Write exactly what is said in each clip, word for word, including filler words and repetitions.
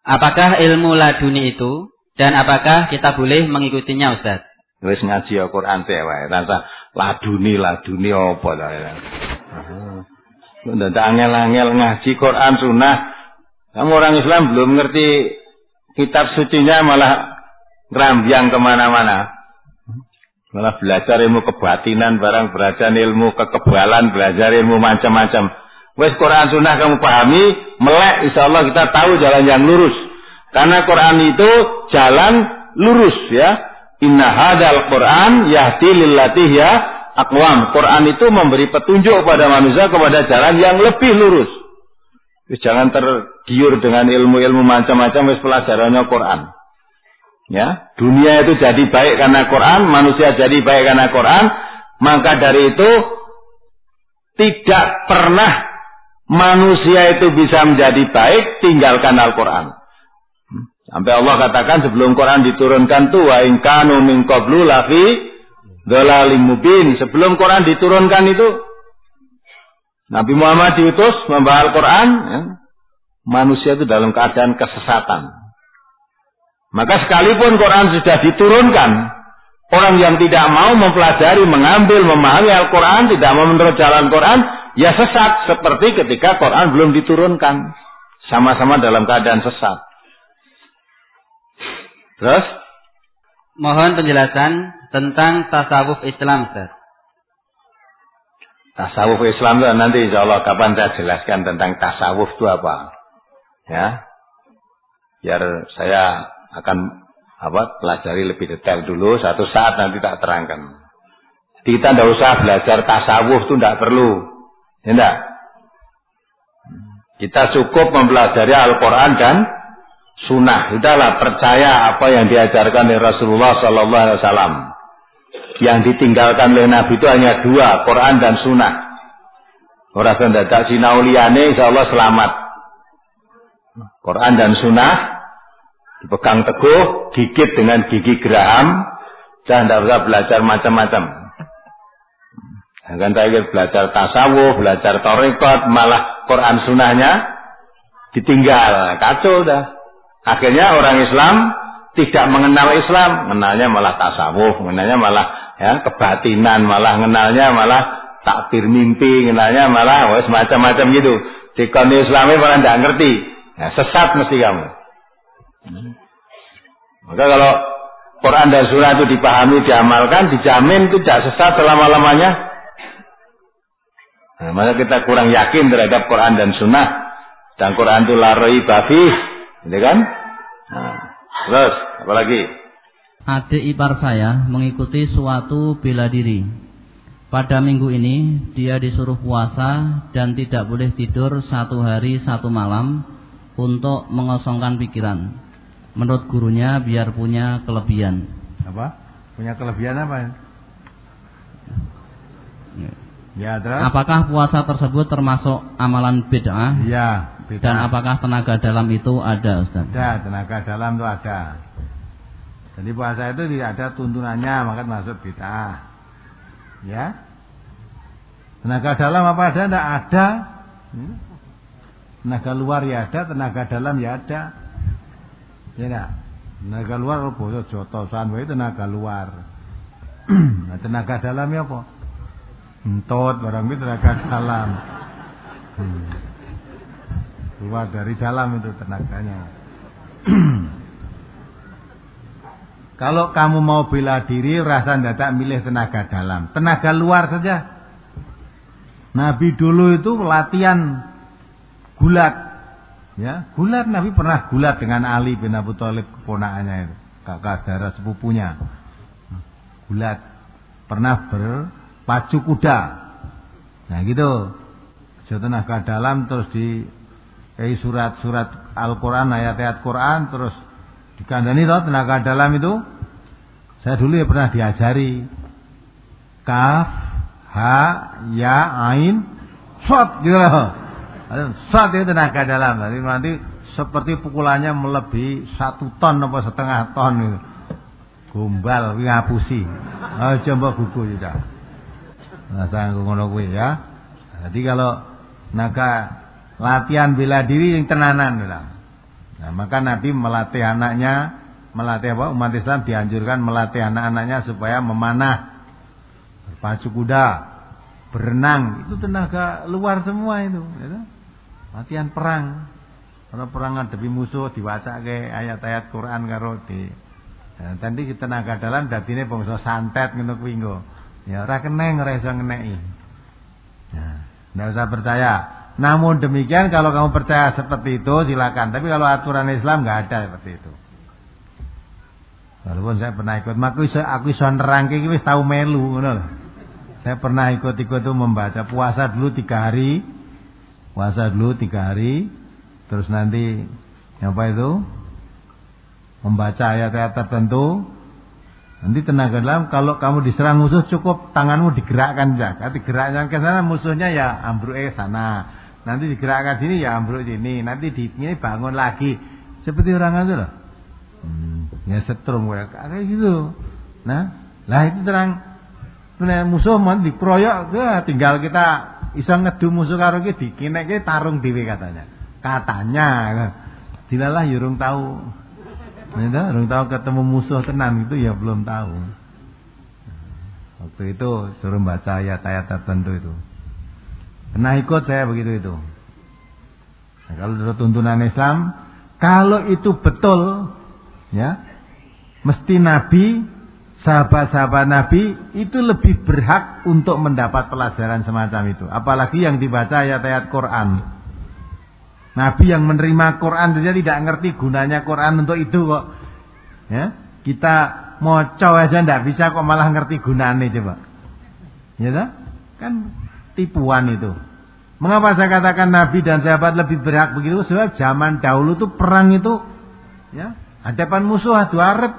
Apakah ilmu laduni itu dan apakah kita boleh mengikutinya, Ustaz? Wis ngaji Al-Qur'an teh wae, rasa laduni laduni apa ta. Ndak angel-angel ngaji Quran Sunnah. Kamu orang Islam belum ngerti kitab sucinya malah ngerambiang kemana-mana. Malah belajar ilmu kebatinan, barang belajar ilmu kekebalan, belajar ilmu macam-macam. Wes Quran Sunnah kamu pahami, melek, insya Allah kita tahu jalan yang lurus. Karena Quran itu jalan lurus ya. Inna hadal Quran yahdi lillati hiya aqwam. Quran itu memberi petunjuk pada manusia kepada jalan yang lebih lurus. Wes jangan tergiur dengan ilmu-ilmu macam-macam, wes pelajarannya Quran. Ya, dunia itu jadi baik karena Quran, manusia jadi baik karena Quran, maka dari itu tidak pernah manusia itu bisa menjadi baik tinggalkan Al-Quran. Sampai Allah katakan sebelum Quran diturunkan tuh wa in kanu min qablu lafi dhalalim mubin. Sebelum Quran diturunkan itu Nabi Muhammad diutus membawa Al-Quran, ya, manusia itu dalam keadaan kesesatan. Maka sekalipun Quran sudah diturunkan, orang yang tidak mau mempelajari, mengambil, memahami Al-Quran, tidak mau menurut jalan Quran, ya sesat seperti ketika Quran belum diturunkan. Sama-sama dalam keadaan sesat. Terus? Mohon penjelasan tentang tasawuf Islam, Ustaz. Tasawuf Islam itu nanti insya Allah kapan saya jelaskan tentang tasawuf itu apa. Ya, biar saya akan apa pelajari lebih detail dulu, satu saat nanti tak terangkan. Kita tidak usah belajar tasawuf itu tidak perlu, ya enggak? Kita cukup mempelajari Al-Quran dan Sunnah. Sudahlah, percaya apa yang diajarkan oleh Rasulullah Sallallahu Alaihi Wasallam. Yang ditinggalkan oleh Nabi itu hanya dua, Quran dan Sunnah. Orang yang tidak sinau liyane, insya Allah selamat. Quran dan Sunnah dipegang teguh, gigit dengan gigi geraham, jangan tidak usah belajar macam-macam. Jangan tak belajar tasawuf, belajar tarekat, malah Quran Sunnahnya ditinggal, kacau dah. Akhirnya orang Islam tidak mengenal Islam, mengenalnya malah tasawuf, mengenalnya malah ya kebatinan, malah mengenalnya malah takbir mimpi, mengenalnya malah wes macam-macam gitu. Dikoni Islamnya malah tidak ngerti, ya, sesat mesti kamu. Maka kalau Quran dan Sunnah itu dipahami, diamalkan, dijamin itu tidak sesat selama-lamanya. Nah, maka kita kurang yakin terhadap Quran dan Sunnah. Dan Quran itu la raiba fi, gitu kan? Nah, terus apa lagi? Adik ipar saya mengikuti suatu bela diri. Pada minggu ini dia disuruh puasa dan tidak boleh tidur satu hari satu malam untuk mengosongkan pikiran. Menurut gurunya biar punya kelebihan. Apa? Punya kelebihan apa? Ya. Ya, terus? Apakah puasa tersebut termasuk amalan bid'ah? Iya, bid'ah. Dan apakah tenaga dalam itu ada, Ustaz? Ada, tenaga dalam itu ada. Jadi puasa itu tidak ada tuntunannya, maka masuk bid'ah. Ya. Tenaga dalam apa ada? Tidak ada. Tenaga luar ya ada, tenaga dalam ya ada. Ya enggak? Tenaga luar bosok jotosan wae tenaga luar. Nah, tenaga dalamnya apa? Entut barang itu tenaga dalam. Hmm. Keluar dari dalam itu tenaganya. Kalau kamu mau bela diri, rasa ndak milih tenaga dalam, tenaga luar saja. Nabi dulu itu latihan gulat. Ya, gulat Nabi pernah gulat dengan Ali bin Abi Thalib, keponakannya itu, kakak saudara sepupunya. Gulat, pernah berpacu kuda. Nah gitu. So, tenaga dalam terus di eh, surat-surat Al-Quran, ayat-ayat Quran, terus dikandani toh tenaga dalam itu. Saya dulu ya pernah diajari kaf, ha, ya, ain, shot gitu loh. Shot itu tenaga dalam. Nanti, nanti seperti pukulannya melebihi satu ton atau setengah ton gitu. Gombal, ngapusi. Oh, coba gugu juga. Nah, saya ngono kuwi ya. Jadi kalau naga latihan bela diri yang tenanan bilang. Nah, maka Nabi melatih anaknya, melatih apa? Umat Islam dianjurkan melatih anak-anaknya supaya memanah, berpacu kuda, berenang. Itu tenaga luar semua itu, gitu. Latihan perang. Kalau perang ngadepi musuh diwacake ayat-ayat Quran karo di. Nah, tadi tenaga dalam dadine bangsa santet ngono kuwi nggo. Ya ora keneng ora iso ngeneki. Nah, enggak usah percaya. Namun demikian kalau kamu percaya seperti itu silakan. Tapi kalau aturan Islam enggak ada seperti itu. Walaupun saya pernah ikut, aku iso aku iso nerangke iki wis tau melu ngono lho. Saya pernah ikut-ikut itu membaca puasa dulu tiga hari. Puasa dulu tiga hari. Terus nanti apa itu? Membaca ayat-ayat tertentu. Nanti tenaga dalam kalau kamu diserang musuh cukup tanganmu digerakkan saja. Digerakkan ke sana musuhnya ya ambruke sana. Nanti digerakkan sini ya ambruk sini. Nanti di sini bangun lagi. Seperti orang itu loh. Hmm, ya setrum kayak gitu. Nah, lah itu terang musuh mau dikeroyok ke tinggal kita iso ngedu musuh karo ki dikineke tarung dhewe katanya. Katanya. Dilalah ya urung tahu. Nah, urung tahu ketemu musuh tenan itu ya belum tahu. Waktu itu suruh baca ayat-ayat tertentu itu. Pernah ikut saya begitu itu. Nah, kalau menurut tuntunan Islam, kalau itu betul, ya, mesti Nabi, sahabat-sahabat Nabi itu lebih berhak untuk mendapat pelajaran semacam itu. Apalagi yang dibaca ayat-ayat Quran. Nabi yang menerima Quran saja tidak ngerti gunanya Quran untuk itu kok. Ya, kita moco aja ndak bisa kok malah ngerti gunanya coba. Ya tak? Kan tipuan itu. Mengapa saya katakan Nabi dan sahabat lebih berhak begitu? Sebab zaman dahulu tuh perang itu, ya, hadapan musuh adu arep,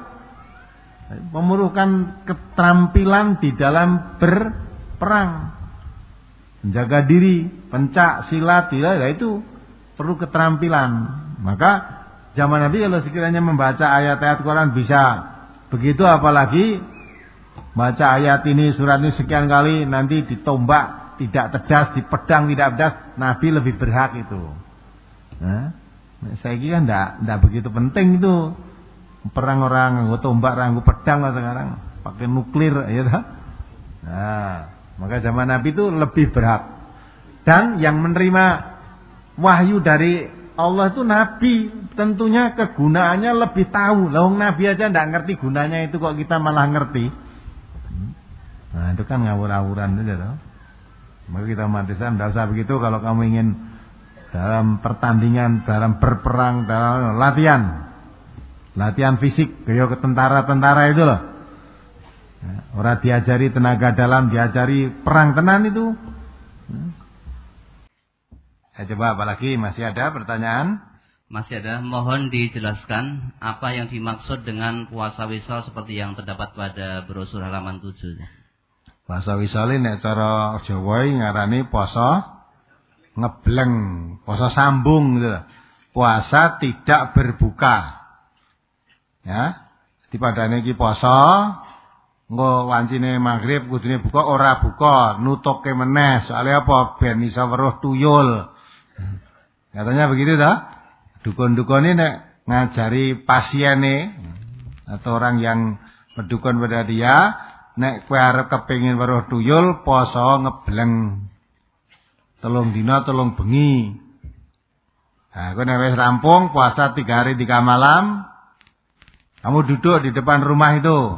memerlukan keterampilan di dalam berperang, menjaga diri, pencak, silat, tidak, ya itu perlu keterampilan. Maka zaman Nabi kalau sekiranya membaca ayat-ayat Quran bisa begitu, apalagi baca ayat ini, surat ini sekian kali, nanti ditombak, tidak tedas, dipedang tidak tedas, Nabi lebih berhak itu. Nah, saya kira enggak, enggak begitu penting itu. Perang orang nganggo tombak, nganggo pedang lah sekarang, pakai nuklir, ya tak? Nah, maka zaman Nabi itu lebih berhak. Dan yang menerima wahyu dari Allah itu Nabi, tentunya kegunaannya lebih tahu. Lah wong Nabi aja ndak ngerti gunanya itu kok kita malah ngerti. Nah, itu kan ngawur-ngawuran aja toh. Maka kita umat Islam ndak usah begitu. Kalau kamu ingin dalam pertandingan, dalam berperang, dalam latihan, latihan fisik, kayak ke tentara-tentara itu loh. Orang diajari tenaga dalam, diajari perang tenan itu. Saya coba apalagi, masih ada pertanyaan? Masih ada, mohon dijelaskan apa yang dimaksud dengan puasa wisal seperti yang terdapat pada brosur halaman tujuh. Puasa wisal ini cara Jawa ngarani puasa ngebleng, puasa sambung gitu. Puasa tidak berbuka. Ya. Di padane iki puasa engko wancine maghrib kudune buka ora buka, nutuke meneh. Soalnya apa? Ben iso weruh tuyul. Katanya begitu toh? Dukun-dukun ini nek ngajari pasiene atau orang yang berdukun pada dia, nek kowe arep kepengin weruh tuyul, poso ngebleng. Telung dina, telung bengi. Nah, kowe nek wis rampung puasa tiga hari tiga malam, kamu duduk di depan rumah itu.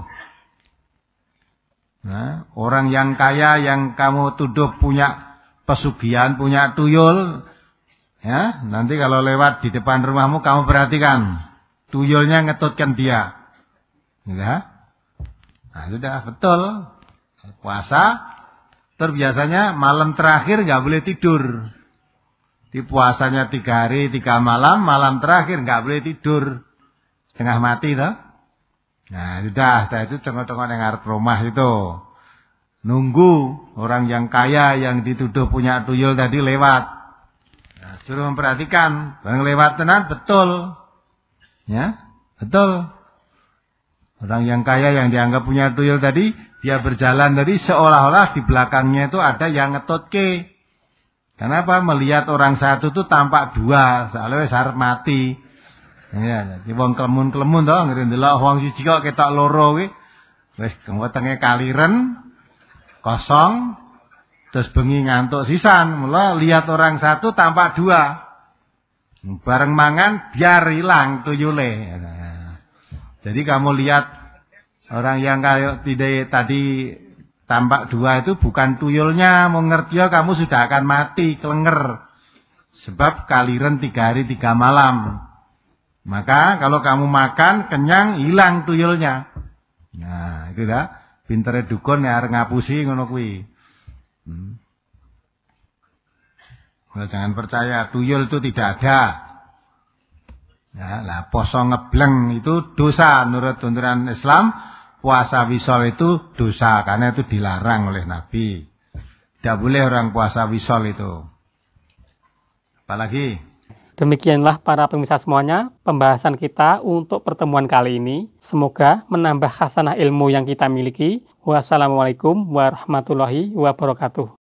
Nah, orang yang kaya yang kamu tuduh punya pesugihan, punya tuyul, ya, nanti kalau lewat di depan rumahmu kamu perhatikan, tuyulnya ngetutkan dia. Ya. Nah, sudah betul. Puasa terbiasanya malam terakhir nggak boleh tidur. Di puasanya tiga hari tiga malam, malam terakhir nggak boleh tidur. Setengah mati toh. Nah, sudah, setelah itu cengok-cengok yang ngarep rumah itu. Nunggu orang yang kaya yang dituduh punya tuyul tadi lewat. Nah, suruh memperhatikan, barang lewat tenan betul. Ya, betul. Orang yang kaya yang dianggap punya tuyul tadi, dia berjalan tadi seolah-olah di belakangnya itu ada yang ngetutke. Kenapa? Melihat orang satu itu tampak dua, soalnya wis arep mati. Ya, jadi wong klemun-klemun to ngene ndelok wong siji kok ketok loro kuwi. Wis wetenge kaliren kosong terus bengi ngantuk sisan. Mula lihat orang satu tampak dua. Bareng mangan biar hilang tuyule. Nah, jadi kamu lihat orang yang kayak tidak tadi tampak dua itu bukan tuyulnya, mau ngerti ya kamu sudah akan mati, kelenger. Sebab kaliren tiga hari tiga malam. Maka kalau kamu makan kenyang hilang tuyulnya. Nah itu dah pintere dukun ya arep ngapusi ngono kuwi. Hmm. Nah, jangan percaya tuyul itu tidak ada. Ya, lah poso ngebleng itu dosa menurut tuntunan Islam. Puasa wisol itu dosa karena itu dilarang oleh Nabi. Tidak boleh orang puasa wisol itu. Apalagi? Demikianlah para pemirsa semuanya pembahasan kita untuk pertemuan kali ini. Semoga menambah khasanah ilmu yang kita miliki. Wassalamualaikum warahmatullahi wabarakatuh.